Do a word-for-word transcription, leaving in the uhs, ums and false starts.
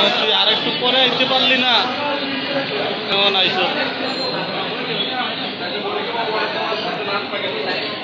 তুই আর একটু পরে আইতে পারলি না? কেমন আইছো?